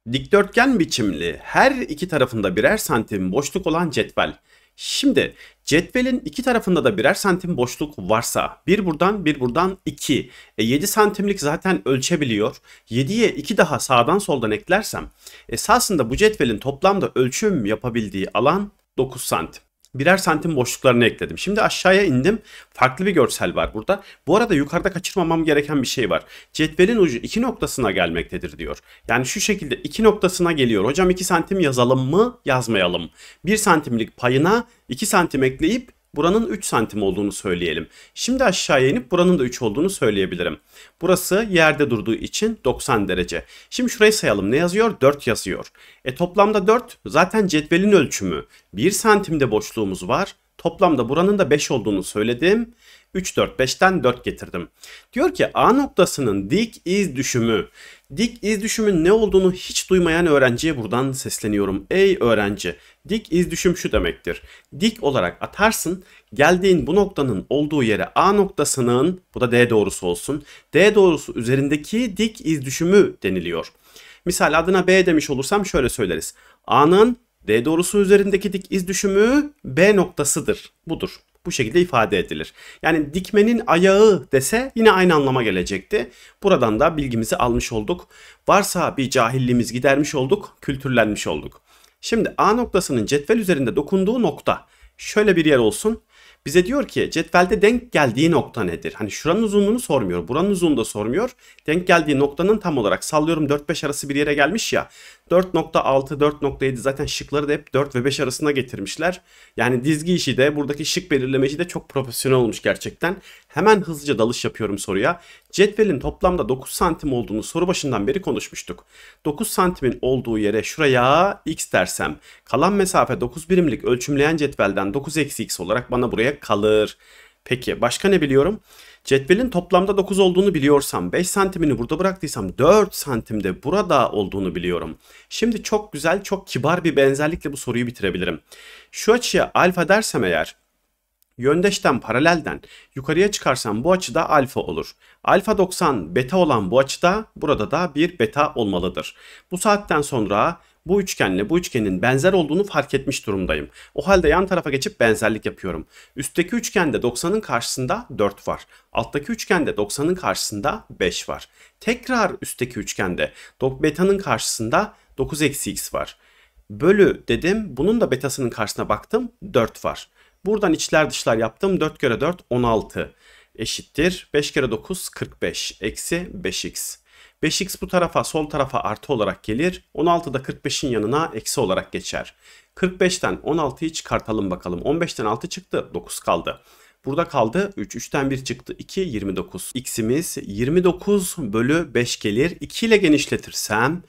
Dikdörtgen biçimli, her iki tarafında birer santim boşluk olan cetvel. Şimdi cetvelin iki tarafında da birer santim boşluk varsa bir buradan bir buradan 2. 7 santimlik zaten ölçebiliyor. 7'ye 2 daha sağdan soldan eklersem esasında bu cetvelin toplamda ölçüm yapabildiği alan 9 santim. Birer santim boşluklarını ekledim. Şimdi aşağıya indim. Farklı bir görsel var burada. Bu arada yukarıda kaçırmamam gereken bir şey var. Cetvelin ucu 2 noktasına gelmektedir diyor. Yani şu şekilde 2 noktasına geliyor. Hocam 2 santim yazalım mı? Yazmayalım. 1 santimlik payına 2 santim ekleyip buranın 3 santim olduğunu söyleyelim. Şimdi aşağıya inip buranın da 3 olduğunu söyleyebilirim. Burası yerde durduğu için 90 derece. Şimdi şurayı sayalım. Ne yazıyor? 4 yazıyor. Toplamda 4 zaten cetvelin ölçümü. 1 santimde boşluğumuz var. Toplamda buranın da 5 olduğunu söyledim. 3, 4, 5'ten 4 getirdim. Diyor ki A noktasının dik iz düşümü. Dik iz düşümün ne olduğunu hiç duymayan öğrenciye buradan sesleniyorum. Ey öğrenci, dik iz düşüm şu demektir. Dik olarak atarsın, geldiğin bu noktanın olduğu yere A noktasının, bu da D doğrusu olsun, D doğrusu üzerindeki dik iz düşümü deniliyor. Misal adına B demiş olursam şöyle söyleriz. A'nın D doğrusu üzerindeki dik iz düşümü B noktasıdır. Budur. Bu şekilde ifade edilir. Yani dikmenin ayağı dese yine aynı anlama gelecekti. Buradan da bilgimizi almış olduk. Varsa bir cahilliğimiz gidermiş olduk, kültürlenmiş olduk. Şimdi A noktasının cetvel üzerinde dokunduğu nokta şöyle bir yer olsun. Bize diyor ki cetvelde denk geldiği nokta nedir? Hani şuranın uzunluğunu sormuyor, buranın uzunluğunu da sormuyor. Denk geldiği noktanın tam olarak sallıyorum 4-5 arası bir yere gelmiş ya. 4.6, 4.7 zaten şıkları da hep 4 ve 5 arasına getirmişler. Yani dizgi işi de buradaki şık belirlemeci de çok profesyonel olmuş gerçekten. Hemen hızlıca dalış yapıyorum soruya. Cetvelin toplamda 9 santim olduğunu soru başından beri konuşmuştuk. 9 santimin olduğu yere şuraya x dersem kalan mesafe 9 birimlik ölçümleyen cetvelden 9 eksi x olarak bana buraya kalır. Peki başka ne biliyorum? Cetvelin toplamda 9 olduğunu biliyorsam 5 santimini burada bıraktıysam 4 santimde burada olduğunu biliyorum. Şimdi çok güzel, çok kibar bir benzerlikle bu soruyu bitirebilirim. Şu açıya alfa dersem eğer yöndeşten paralelden yukarıya çıkarsam bu açıda alfa olur. Alfa 90 beta olan bu açıda burada da bir beta olmalıdır. Bu saatten sonra bu üçgenle bu üçgenin benzer olduğunu fark etmiş durumdayım. O halde yan tarafa geçip benzerlik yapıyorum. Üstteki üçgende 90'ın karşısında 4 var. Alttaki üçgende 90'ın karşısında 5 var. Tekrar üstteki üçgende beta'nın karşısında 9 eksi x var. Bölü dedim. Bunun da betasının karşısına baktım. 4 var. Buradan içler dışlar yaptım. 4 kere 4 16 eşittir. 5 kere 9 45 eksi 5x. 5x bu tarafa sol tarafa artı olarak gelir. 16 da 45'in yanına eksi olarak geçer. 45'ten 16'yı çıkartalım bakalım. 15'ten 6 çıktı. 9 kaldı. Burada kaldı 3. 3'ten 1 çıktı. 2 29. X'imiz 29 bölü 5 gelir. 2 ile genişletirsem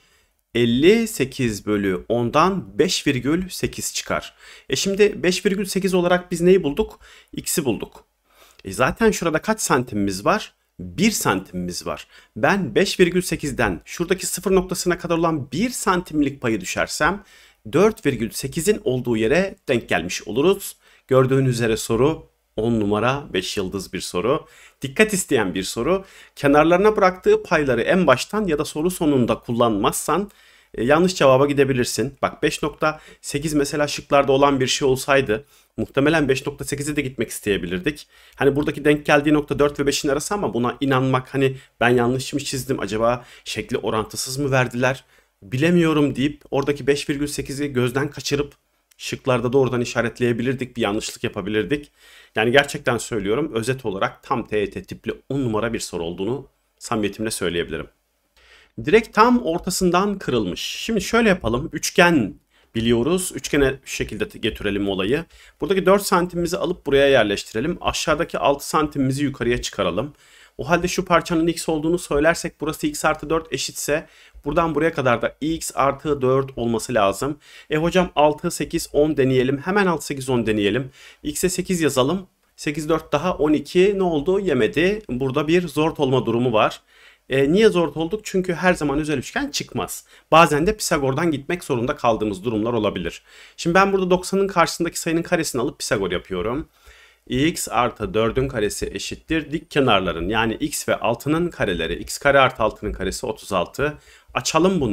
58 bölü 10'dan 5,8 çıkar. Şimdi 5,8 olarak biz neyi bulduk? X'i bulduk. Zaten şurada kaç santimimiz var? 1 santimimiz var. Ben 5,8'den şuradaki sıfır noktasına kadar olan 1 santimlik payı düşersem 4,8'in olduğu yere denk gelmiş oluruz. Gördüğünüz üzere soru 10 numara 5 yıldız bir soru. Dikkat isteyen bir soru. Kenarlarına bıraktığı payları en baştan ya da soru sonunda kullanmazsan yanlış cevaba gidebilirsin. Bak 5.8 mesela şıklarda olan bir şey olsaydı muhtemelen 5.8'e de gitmek isteyebilirdik. Hani buradaki denk geldiği nokta 4 ve 5'in arası ama buna inanmak hani ben yanlış mı çizdim acaba şekli orantısız mı verdiler bilemiyorum deyip oradaki 5,8'i gözden kaçırıp şıklarda doğrudan işaretleyebilirdik, bir yanlışlık yapabilirdik. Yani gerçekten söylüyorum özet olarak tam TYT tipli 10 numara bir soru olduğunu samimiyetimle söyleyebilirim. Direkt tam ortasından kırılmış. Şimdi şöyle yapalım. Üçgen biliyoruz. Üçgene şu şekilde getirelim olayı. Buradaki 4 santimimizi alıp buraya yerleştirelim. Aşağıdaki 6 santimimizi yukarıya çıkaralım. O halde şu parçanın x olduğunu söylersek burası x artı 4 eşitse buradan buraya kadar da x artı 4 olması lazım. Hocam 6, 8, 10 deneyelim. Hemen 6, 8, 10 deneyelim. X'e 8 yazalım. 8, 4 daha 12 ne oldu? Yemedi. Burada bir zort olma durumu var. Niye zor olduk? Çünkü her zaman özel üçgen çıkmaz. Bazen de Pisagor'dan gitmek zorunda kaldığımız durumlar olabilir. Şimdi ben burada 90'ın karşısındaki sayının karesini alıp Pisagor yapıyorum. X artı 4'ün karesi eşittir. Dik kenarların yani x ve 6'nın kareleri. X kare artı 6'nın karesi 36. Açalım bunu.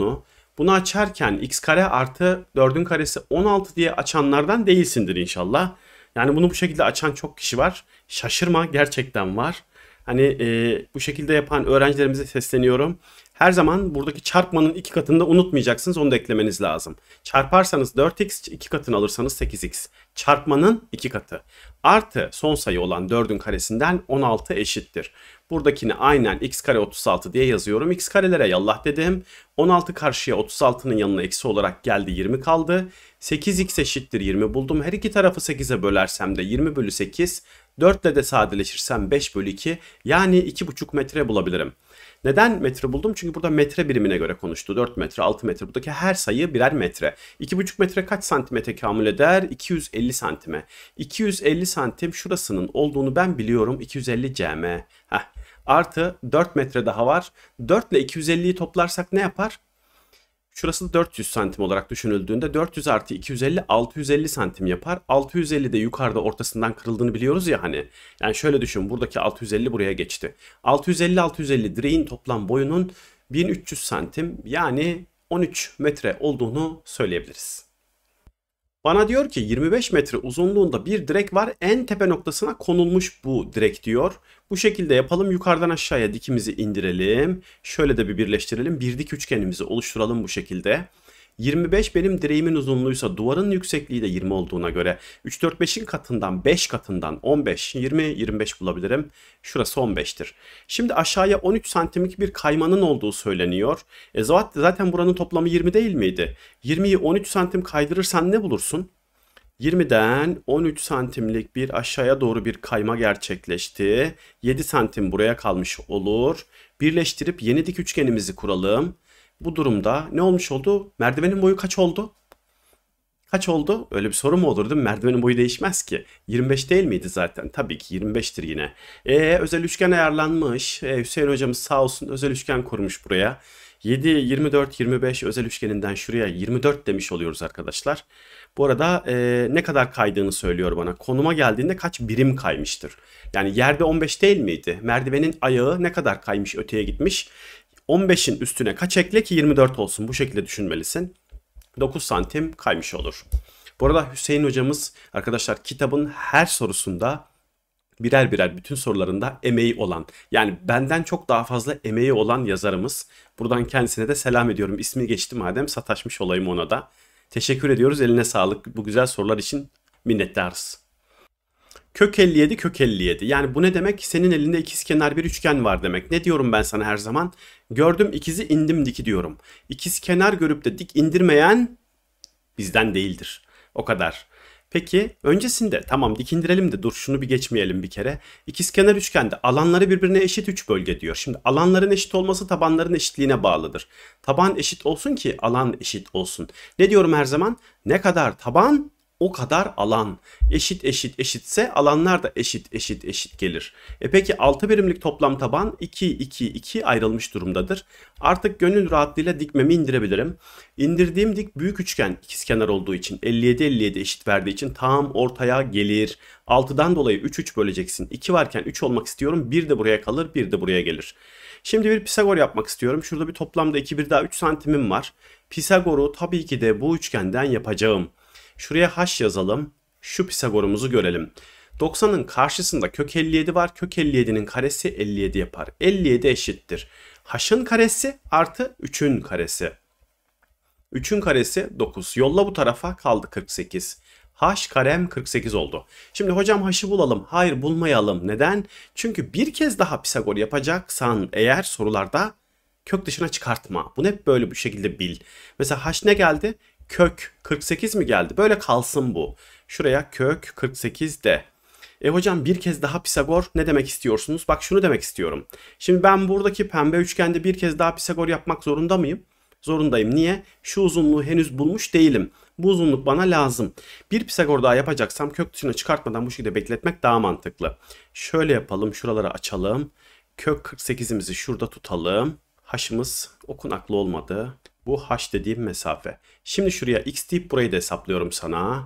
Bunu açarken x kare artı 4'ün karesi 16 diye açanlardan değilsindir inşallah. Yani bunu bu şekilde açan çok kişi var. Şaşırma, gerçekten var. Hani bu şekilde yapan öğrencilerimize sesleniyorum. Her zaman buradaki çarpmanın 2 katını da unutmayacaksınız. Onu da eklemeniz lazım. Çarparsanız 4x, 2 katını alırsanız 8x. Çarpmanın 2 katı. Artı son sayı olan 4'ün karesinden 16 eşittir. Buradakini aynen x kare 36 diye yazıyorum. X karelere yallah dedim. 16 karşıya 36'nın yanına eksi olarak geldi, 20 kaldı. 8x eşittir 20 buldum. Her iki tarafı 8'e bölersem de 20 bölü 8. 4 ile de sadeleşirsem 5 bölü 2. Yani 2,5 metre bulabilirim. Neden metre buldum? Çünkü burada metre birimine göre konuştu. 4 metre, 6 metre. Buradaki her sayı birer metre. 2,5 metre kaç santimetre tekamül eder? 250 santime. 250 santim şurasının olduğunu ben biliyorum. 250 cm. Artı 4 metre daha var. 4 ile 250'yi toplarsak ne yapar? Şurası 400 santim olarak düşünüldüğünde 400 artı 250 650 santim yapar. 650 de yukarıda ortasından kırıldığını biliyoruz ya hani. Yani şöyle düşün, buradaki 650 buraya geçti. 650 direğin toplam boyunun 1300 santim yani 13 metre olduğunu söyleyebiliriz. Bana diyor ki 25 metre uzunluğunda bir direk var. En tepe noktasına konulmuş bu direk diyor. Bu şekilde yapalım. Yukarıdan aşağıya dikimizi indirelim. Şöyle de bir birleştirelim. Bir dik üçgenimizi oluşturalım bu şekilde. 25 benim direğimin uzunluğuysa duvarın yüksekliği de 20 olduğuna göre 3, 4, 5'in katından 5 katından 15, 20, 25 bulabilirim. Şurası 15'tir. Şimdi aşağıya 13 santimlik bir kaymanın olduğu söyleniyor. Zaten buranın toplamı 20 değil miydi? 20'yi 13 santim kaydırırsan ne bulursun? 20'den 13 santimlik bir aşağıya doğru bir kayma gerçekleşti. 7 santim buraya kalmış olur. Birleştirip yeni dik üçgenimizi kuralım. Bu durumda ne olmuş oldu? Merdivenin boyu kaç oldu? Kaç oldu? Öyle bir soru mu olur değil mi? Merdivenin boyu değişmez ki. 25 değil miydi zaten? Tabii ki 25'tir yine. Özel üçgen ayarlanmış. Hüseyin hocamız sağ olsun özel üçgen kurmuş buraya. 7, 24, 25 özel üçgeninden şuraya 24 demiş oluyoruz arkadaşlar. Bu arada ne kadar kaydığını söylüyor bana. Konuma geldiğinde kaç birim kaymıştır? Yani yerde 15 değil miydi? Merdivenin ayağı ne kadar kaymış, öteye gitmiş? 15'in üstüne kaç ekle ki 24 olsun? Bu şekilde düşünmelisin. 9 santim kaymış olur. Bu arada Hüseyin hocamız arkadaşlar kitabın her sorusunda birer birer bütün sorularında emeği olan, yani benden çok daha fazla emeği olan yazarımız. Buradan kendisine de selam ediyorum. İsmi geçti madem, sataşmış olayım ona da. Teşekkür ediyoruz. Eline sağlık. Bu güzel sorular için minnettarız. Kök 57 kök 57. Yani bu ne demek? Senin elinde ikizkenar bir üçgen var demek. Ne diyorum ben sana her zaman? Gördüm ikizi, indim diki diyorum. İkizkenar görüp de dik indirmeyen bizden değildir. O kadar. Peki öncesinde tamam dik indirelim de dur şunu bir geçmeyelim bir kere. İkizkenar üçgende alanları birbirine eşit 3 bölge diyor. Şimdi alanların eşit olması tabanların eşitliğine bağlıdır. Taban eşit olsun ki alan eşit olsun. Ne diyorum her zaman? Ne kadar taban o kadar alan. Eşit eşit eşitse alanlar da eşit eşit eşit gelir. Peki 6 birimlik toplam taban 2 2 2 ayrılmış durumdadır. Artık gönül rahatlığıyla dikmemi indirebilirim. İndirdiğim dik büyük üçgen ikizkenar olduğu için 57 57 eşit verdiği için tam ortaya gelir. 6'dan dolayı 3 3 böleceksin. 2 varken 3 olmak istiyorum. 1 de buraya kalır, 1 de buraya gelir. Şimdi bir Pisagor yapmak istiyorum. Şurada bir toplamda 2 bir daha 3 santimim var. Pisagor'u tabii ki de bu üçgenden yapacağım. Şuraya h yazalım. Şu Pisagor'umuzu görelim. 90'ın karşısında kök 57 var. Kök 57'nin karesi 57 yapar. 57 eşittir. H'ın karesi artı 3'ün karesi. 3'ün karesi 9. Yolla bu tarafa, kaldı 48. H karem 48 oldu. Şimdi hocam h'ı bulalım. Hayır, bulmayalım. Neden? Çünkü bir kez daha Pisagor yapacaksan eğer sorularda kök dışına çıkartma. Bunu hep böyle bu şekilde bil. Mesela h ne geldi? Kök 48 mi geldi? Böyle kalsın bu. Şuraya kök 48 de. Hocam bir kez daha Pisagor ne demek istiyorsunuz? Bak şunu demek istiyorum. Şimdi ben buradaki pembe üçgende bir kez daha Pisagor yapmak zorunda mıyım? Zorundayım. Niye? Şu uzunluğu henüz bulmuş değilim. Bu uzunluk bana lazım. Bir Pisagor daha yapacaksam kök dışına çıkartmadan bu şekilde bekletmek daha mantıklı. Şöyle yapalım. Şuraları açalım. Kök 48'imizi şurada tutalım. H'ımız okunaklı olmadı. Bu h dediğim mesafe. Şimdi şuraya x deyip burayı da hesaplıyorum sana.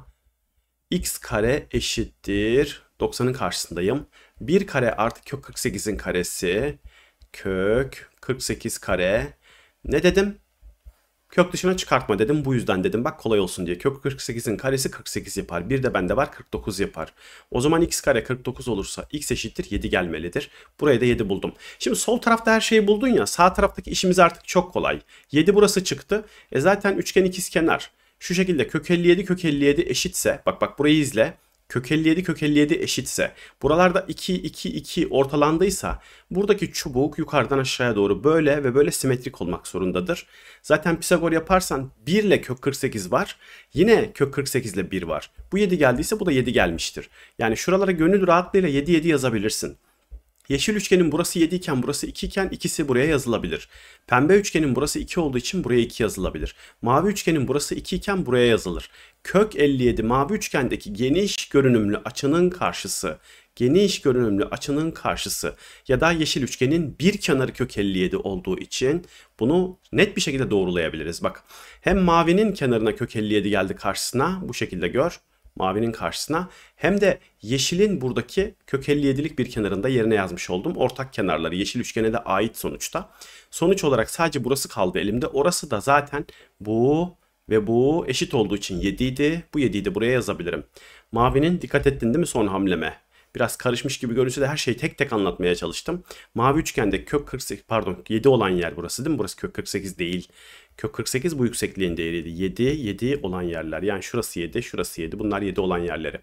X kare eşittir. 90'ın karşısındayım. 1 kare artı kök 48'in karesi. Kök 48 kare. Ne dedim? Kök dışına çıkartma dedim. Bu yüzden dedim bak kolay olsun diye. Kök 48'in karesi 48 yapar. Bir de bende var 49 yapar. O zaman x kare 49 olursa x eşittir 7 gelmelidir. Buraya da 7 buldum. Şimdi sol tarafta her şeyi buldun ya. Sağ taraftaki işimiz artık çok kolay. 7 burası çıktı. Zaten üçgen ikizkenar. Şu şekilde kök 57 kök 57 eşitse. Bak burayı izle. Kök 57 kök 57 eşitse, buralarda 2 2 2 ortalandıysa buradaki çubuk yukarıdan aşağıya doğru böyle ve böyle simetrik olmak zorundadır. Zaten Pisagor yaparsan 1 ile kök 48 var. Yine kök 48 ile 1 var. Bu 7 geldiyse bu da 7 gelmiştir. Yani şuralara gönül rahatlığıyla 7 7 yazabilirsin. Yeşil üçgenin burası 7 iken burası 2 iken ikisi buraya yazılabilir. Pembe üçgenin burası 2 olduğu için buraya 2 yazılabilir. Mavi üçgenin burası 2 iken buraya yazılır. Kök 57 mavi üçgendeki geniş görünümlü açının karşısı. Geniş görünümlü açının karşısı ya da yeşil üçgenin bir kenarı kök 57 olduğu için bunu net bir şekilde doğrulayabiliriz. Bak hem mavinin kenarına kök 57 geldi karşısına, bu şekilde gör. Mavinin karşısına, hem de yeşilin buradaki kök 57'lik bir kenarında yerine yazmış oldum. Ortak kenarları yeşil üçgene de ait sonuçta. Sonuç olarak sadece burası kaldı elimde. Orası da zaten bu ve bu eşit olduğu için 7 idi. Bu 7'yi de buraya yazabilirim. Mavinin, dikkat ettin değil mi son hamleme? Biraz karışmış gibi görünse de her şeyi tek tek anlatmaya çalıştım. Mavi üçgende kök 48, pardon 7 olan yer burası değil mi? Burası kök 48 değil. Kök 48 bu yüksekliğin değeriydi. 7, 7 olan yerler. Yani şurası 7, şurası 7. Bunlar 7 olan yerleri.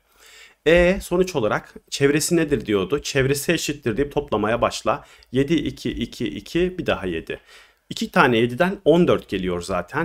Sonuç olarak çevresi nedir diyordu. Çevresi eşittir deyip toplamaya başla. 7, 2, 2, 2 bir daha 7. 2 tane 7'den 14 geliyor zaten.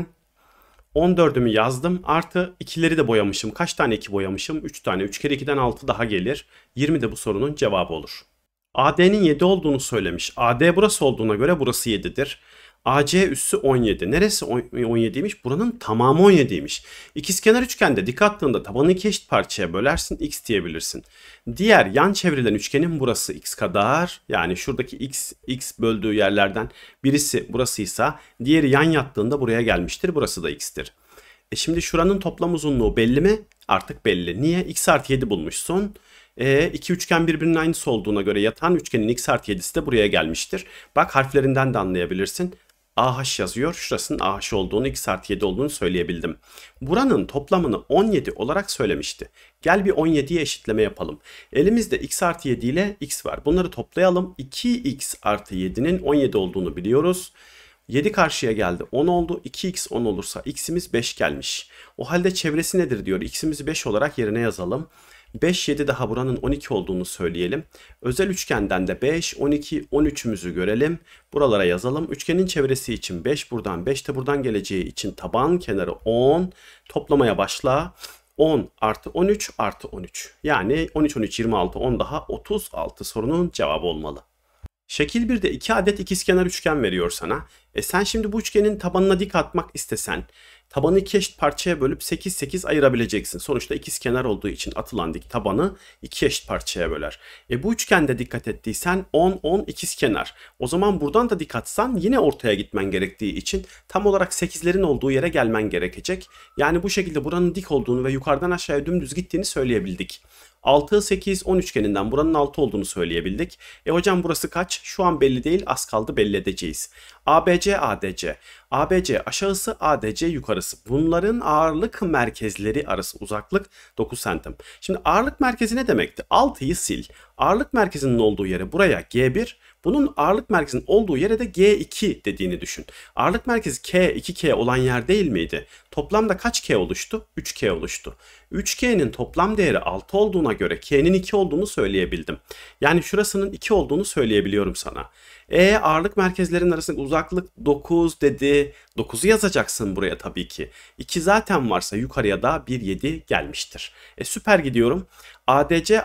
14'ümü yazdım. Artı 2'leri de boyamışım. Kaç tane 2 boyamışım? 3 tane. 3 kere 2'den 6 daha gelir. 20 de bu sorunun cevabı olur. AD'nin 7 olduğunu söylemiş. AD burası olduğuna göre burası 7'dir. AC üssü 17. Neresi 17'ymiş? Buranın tamamı 17'ymiş. İkizkenar üçgende dik attığında tabanı iki eşit parçaya bölersin. X diyebilirsin. Diğer yan çevrilen üçgenin burası x kadar. Yani şuradaki x böldüğü yerlerden birisi burasıysa diğeri yan yattığında buraya gelmiştir. Burası da x'tir. Şimdi şuranın toplam uzunluğu belli mi? Artık belli. Niye? X artı 7 bulmuşsun. İki üçgen birbirinin aynısı olduğuna göre yatan üçgenin x artı 7'si de buraya gelmiştir. Bak harflerinden de anlayabilirsin. AH yazıyor. Şurasının AH olduğunu, x artı 7 olduğunu söyleyebildim. Buranın toplamını 17 olarak söylemişti. Gel bir 17'ye eşitleme yapalım. Elimizde x artı 7 ile x var. Bunları toplayalım. 2x artı 7'nin 17 olduğunu biliyoruz. 7 karşıya geldi. 10 oldu. 2x 10 olursa x'imiz 5 gelmiş. O halde çevresi nedir diyor. X'imizi 5 olarak yerine yazalım. 5, 7 daha buranın 12 olduğunu söyleyelim. Özel üçgenden de 5, 12, 13'ümüzü görelim. Buralara yazalım. Üçgenin çevresi için 5 buradan, 5 de buradan geleceği için taban kenarı 10. Toplamaya başla. 10 artı 13 artı 13. Yani 13, 13, 26, 10 daha 36 sorunun cevabı olmalı. Şekil 1'de 2 adet ikizkenar üçgen veriyor sana. Sen şimdi bu üçgenin tabanına dik atmak istesen tabanı iki eşit parçaya bölüp 8 8 ayırabileceksin. Sonuçta ikizkenar olduğu için atılan dik tabanı iki eşit parçaya böler. Bu üçgende dikkat ettiysen 10 10 ikizkenar. O zaman buradan da dik atsan yine ortaya gitmen gerektiği için tam olarak 8'lerin olduğu yere gelmen gerekecek. Yani bu şekilde buranın dik olduğunu ve yukarıdan aşağıya dümdüz gittiğini söyleyebildik. 6, 8, 10 üçgeninden buranın 6 olduğunu söyleyebildik. Hocam burası kaç? Şu an belli değil. Az kaldı belli edeceğiz. ABC, ADC. ABC aşağısı, ADC yukarısı. Bunların ağırlık merkezleri arası uzaklık 9 santim. Şimdi ağırlık merkezi ne demekti? 6'yı sil. Ağırlık merkezinin olduğu yere buraya G1, bunun ağırlık merkezinin olduğu yere de G2 dediğini düşün. Ağırlık merkezi K, 2K olan yer değil miydi? Toplamda kaç K oluştu? 3K oluştu. 3K'nin toplam değeri 6 olduğuna göre K'nin 2 olduğunu söyleyebildim. Yani şurasının 2 olduğunu söyleyebiliyorum sana. Ağırlık merkezlerinin arasındaki uzaklık 9 dedi. 9'u yazacaksın buraya tabii ki. 2 zaten varsa yukarıya da 1, 7 gelmiştir. Süper gidiyorum. ADC,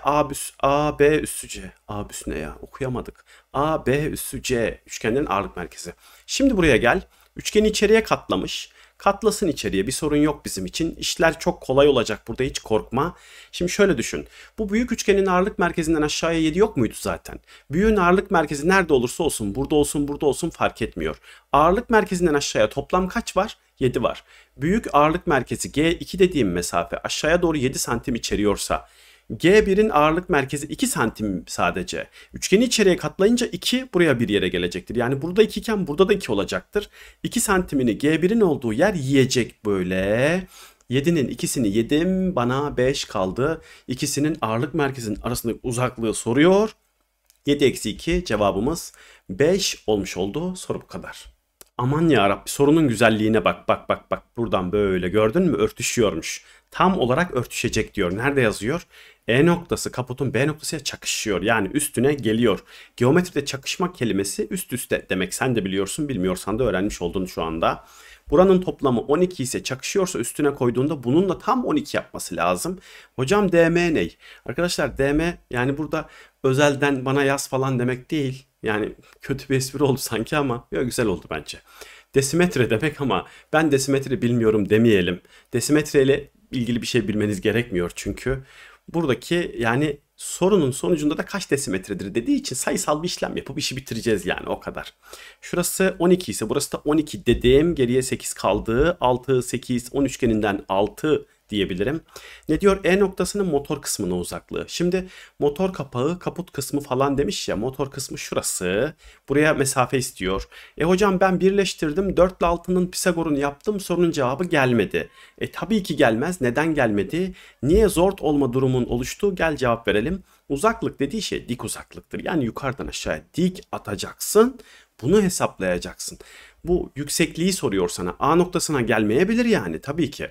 AB üssü C. AB üssü ne ya? Okuyamadık. AB üssü C. Üçgenlerin ağırlık merkezi. Şimdi buraya gel. Üçgeni içeriye katlamış. Katlasın içeriye, bir sorun yok bizim için. İşler çok kolay olacak, burada hiç korkma. Şimdi şöyle düşün. Bu büyük üçgenin ağırlık merkezinden aşağıya 7 yok muydu zaten? Büyüğün ağırlık merkezi nerede olursa olsun, burada olsun burada olsun fark etmiyor. Ağırlık merkezinden aşağıya toplam kaç var? 7 var. Büyük ağırlık merkezi G2 dediğim mesafe aşağıya doğru 7 santim içeriyorsa G1'in ağırlık merkezi 2 santim sadece. Üçgeni içeriye katlayınca 2 buraya bir yere gelecektir. Yani burada 2 iken burada da 2 olacaktır. 2 santimini G1'in olduğu yer yiyecek böyle. 7'nin ikisini yedim, bana 5 kaldı. İkisinin ağırlık merkezinin arasındaki uzaklığı soruyor. 7 eksi 2 cevabımız 5 olmuş oldu. Soru bu kadar. Aman yarabbi, sorunun güzelliğine bak bak bak bak, buradan böyle gördün mü örtüşüyormuş. Tam olarak örtüşecek diyor. Nerede yazıyor? E noktası kaputun B noktasıyla çakışıyor. Yani üstüne geliyor. Geometride çakışma kelimesi üst üste demek. Sen de biliyorsun, bilmiyorsan da öğrenmiş oldun şu anda. Buranın toplamı 12 ise çakışıyorsa üstüne koyduğunda bunun da tam 12 yapması lazım. Hocam DM ne? Arkadaşlar DM yani burada özelden bana yaz falan demek değil. Yani kötü bir espri oldu sanki ama yok, güzel oldu bence. Desimetre demek ama ben desimetre bilmiyorum demeyelim. Desimetre ile ilgili bir şey bilmeniz gerekmiyor çünkü. Buradaki yani sorunun sonucunda da kaç desimetredir dediği için sayısal bir işlem yapıp işi bitireceğiz yani, o kadar. Şurası 12 ise burası da 12 dedim. Geriye 8 kaldı. 6, 8, 10 üçgeninden 6 diyebilirim. Ne diyor? E noktasının motor kısmına uzaklığı. Şimdi motor kapağı, kaput kısmı falan demiş ya. Motor kısmı şurası. Buraya mesafe istiyor. Hocam ben birleştirdim. 4 ile 6'nın Pisagor'unu yaptım. Sorunun cevabı gelmedi. Tabii ki gelmez. Neden gelmedi? Niye zor olma durumun oluştu? Gel cevap verelim. Uzaklık dediği şey dik uzaklıktır. Yani yukarıdan aşağıya dik atacaksın. Bunu hesaplayacaksın. Bu yüksekliği soruyor sana. A noktasına gelmeyebilir yani, tabii ki.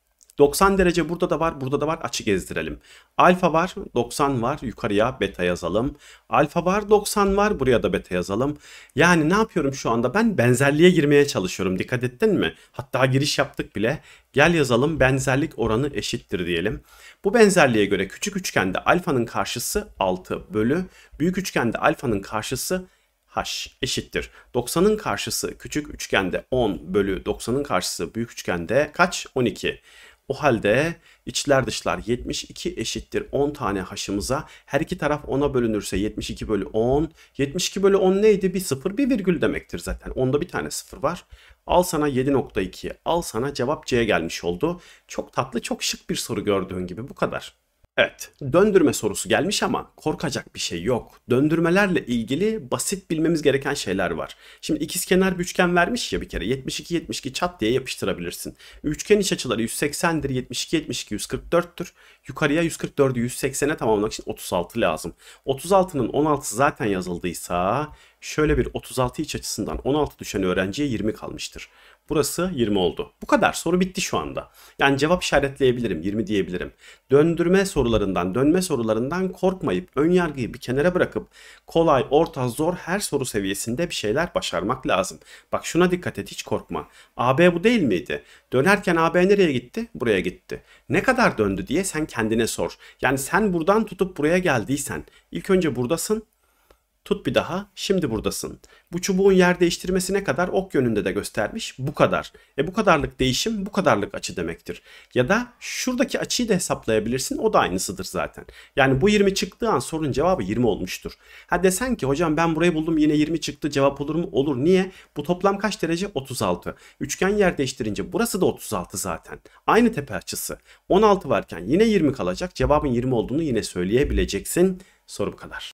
90 derece burada da var, burada da var. Açı gezdirelim. Alfa var, 90 var. Yukarıya beta yazalım. Alfa var, 90 var. Buraya da beta yazalım. Yani ne yapıyorum şu anda? Ben benzerliğe girmeye çalışıyorum. Dikkat ettin mi? Hatta giriş yaptık bile. Gel yazalım, benzerlik oranı eşittir diyelim. Bu benzerliğe göre küçük üçgende alfanın karşısı 6 bölü. Büyük üçgende alfanın karşısı h eşittir. 90'ın karşısı küçük üçgende 10 bölü 90'ın karşısı büyük üçgende kaç? 12. O halde içler dışlar 72 eşittir 10 tane h'ımıza. Her iki taraf 10'a bölünürse 72 bölü 10. 72 bölü 10 neydi? Bir sıfır, bir virgül demektir zaten. Onda bir tane sıfır var. Al sana 7.2. Al sana cevap C gelmiş oldu. Çok tatlı, çok şık bir soru gördüğün gibi, bu kadar. Evet, döndürme sorusu gelmiş ama korkacak bir şey yok. Döndürmelerle ilgili basit bilmemiz gereken şeyler var. Şimdi ikizkenar bir üçgen vermiş ya bir kere. 72 72 çat diye yapıştırabilirsin. Üçgen iç açıları 180'dir. 72 72 144'tür. Yukarıya 144'ü 180'e tamamlamak için 36 lazım. 36'nın 16'sı zaten yazıldıysa şöyle bir 36 iç açısından 16 düşen öğrenciye 20 kalmıştır. Burası 20 oldu. Bu kadar. Soru bitti şu anda. Yani cevap işaretleyebilirim. 20 diyebilirim. Döndürme sorularından, dönme sorularından korkmayıp, ön yargıyı bir kenara bırakıp kolay, orta, zor her soru seviyesinde bir şeyler başarmak lazım. Bak şuna dikkat et, hiç korkma. AB bu değil miydi? Dönerken AB nereye gitti? Buraya gitti. Ne kadar döndü diye sen kendine sor. Yani sen buradan tutup buraya geldiysen ilk önce buradasın. Tut bir daha. Şimdi buradasın. Bu çubuğun yer değiştirmesine kadar ok yönünde de göstermiş. Bu kadar. Bu kadarlık değişim bu kadarlık açı demektir. Ya da şuradaki açıyı da hesaplayabilirsin. O da aynısıdır zaten. Yani bu 20 çıktığı an sorunun cevabı 20 olmuştur. Ha desen ki hocam ben burayı buldum yine 20 çıktı, cevap olur mu? Olur. Niye? Bu toplam kaç derece? 36. Üçgen yer değiştirince burası da 36 zaten. Aynı tepe açısı. 16 varken yine 20 kalacak. Cevabın 20 olduğunu yine söyleyebileceksin. Soru bu kadar.